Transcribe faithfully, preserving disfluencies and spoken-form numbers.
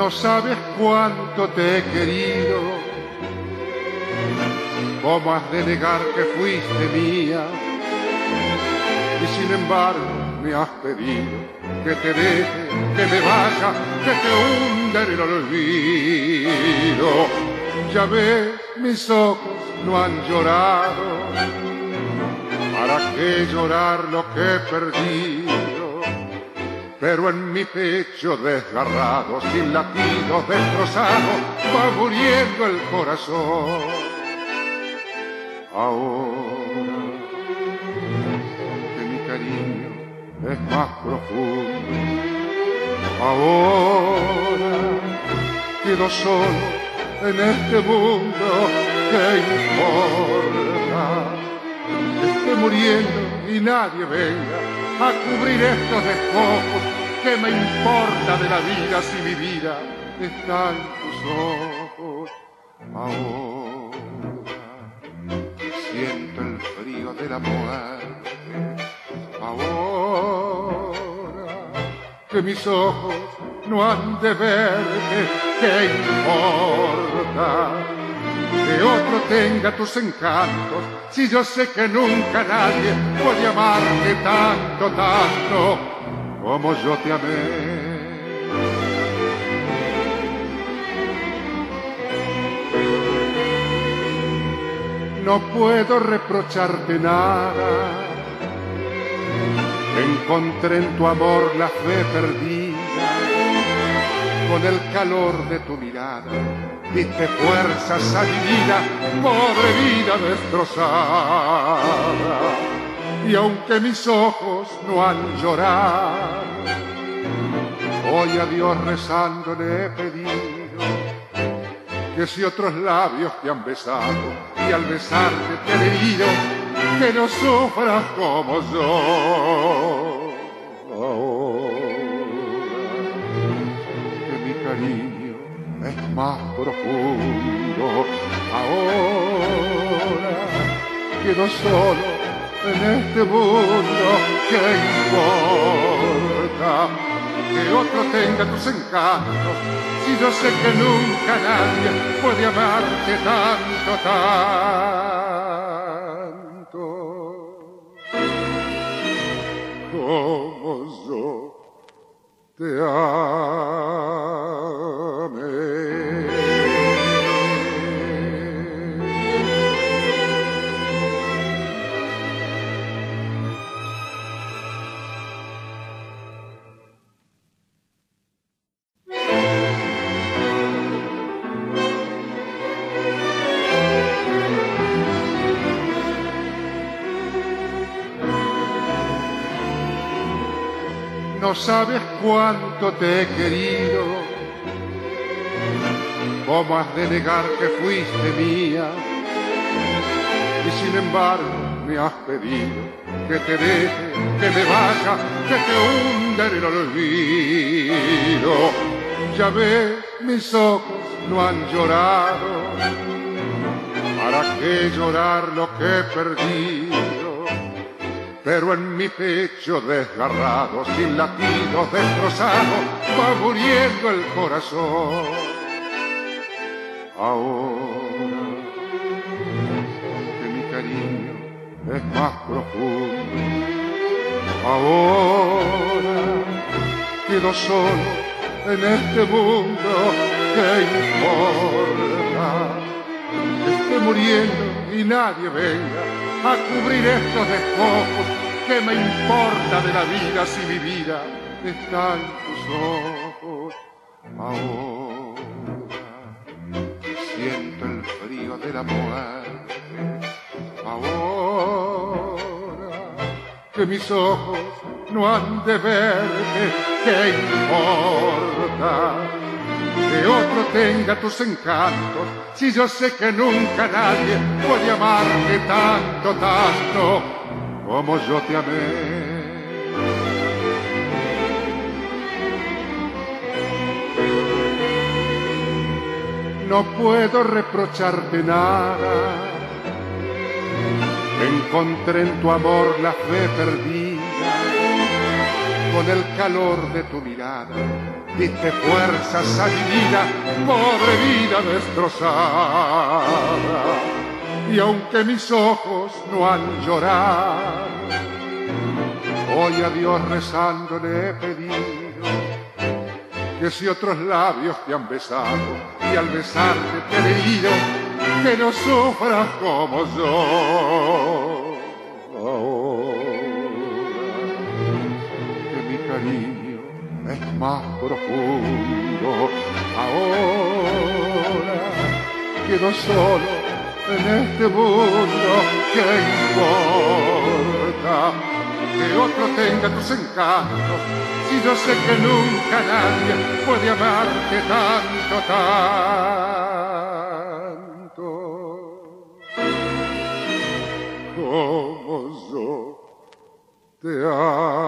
No sabes cuánto te he querido, cómo has de negar que fuiste mía, y sin embargo me has pedido que te deje, que me vaya, que te hunda en el olvido. Ya ves, mis ojos no han llorado, ¿para qué llorar lo que he perdido? Pero en mi pecho desgarrado, sin latidos, destrozado, va muriendo el corazón. Ahora que mi cariño es más profundo, ahora quedo solo en este mundo. ¿Qué importa que esté muriendo y nadie venga a cubrir estos despojos? ¿Qué me importa de la vida si mi vida está en tus ojos? Ahora siento el frío de la muerte, ahora que mis ojos no han de verte. ¿Qué importa que otro tenga tus encantos, si yo sé que nunca nadie puede amarte tanto, tanto como yo te amé? No puedo reprocharte nada, encontré en tu amor la fe perdida, con el calor de tu mirada diste fuerzas a mi vida, pobre vida destrozada. Y aunque mis ojos no han llorado, hoy a Dios rezando le he pedido que si otros labios te han besado y al besarte te han herido, que no sufras como yo. Cariño es más profundo, ahora quedo solo en este mundo. ¿Qué importa que otro tenga tus encantos, si yo sé que nunca nadie puede amarte tanto, tanto como yo te amé? No sabes cuánto te he querido, cómo has de negar que fuiste mía, y sin embargo me has pedido que te deje, que me vaya, que te hunda en el olvido. Ya ves, mis ojos no han llorado, ¿para qué llorar lo que he perdido? Pero en mi pecho desgarrado, sin latidos, destrozado, va muriendo el corazón. Ahora que mi cariño es más profundo, ahora quedo solo en este mundo. ¿Qué importa que esté muriendo y nadie venga a cubrir estos despojos? ¿Qué me importa de la vida si mi vida está en tus ojos? Ahora siento el frío de la muerte, ahora que mis ojos no han de verte. ¿Qué importa que otro tenga tus encantos, si yo sé que nunca nadie puede amarte tanto, tanto como yo te amé? No puedo reprocharte nada, encontré en tu amor la fe perdida, con el calor de tu mirada, diste fuerzas a mi vida, pobre vida destrozada. Y aunque mis ojos no han llorado, hoy a Dios rezando le he pedido que si otros labios te han besado y al besarte te han herido, que no sufras como yo. Ahora que mi cariño es más profundo, ahora quedo solo en este mundo, ¿qué importa que otro tenga tus encantos? Si yo sé que nunca nadie puede amarte tanto, tanto como yo te amo.